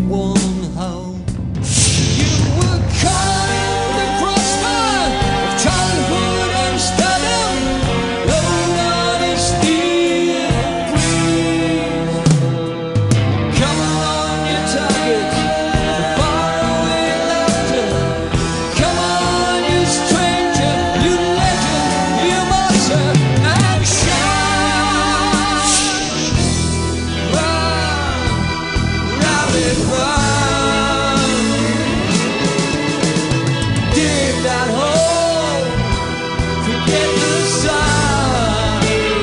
one home. You were caught in the crossfire of childhood Amsterdam, load honesty and greed. Come on, your target, the faraway laughter. Come on, you stranger, you legend, you monster, and shine. Run, rabbit, run. Dig that hole, forget the sun.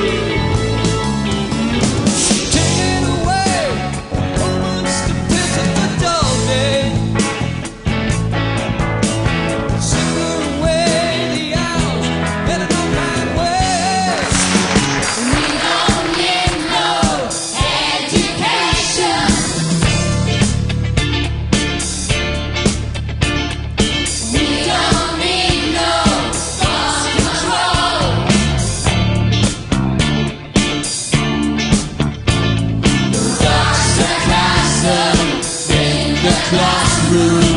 Taking away moments to visit the dull day. Sicker away the hours, heading on my way. We don't need no education. We don't need no thought control. Dr. Carson in the classroom.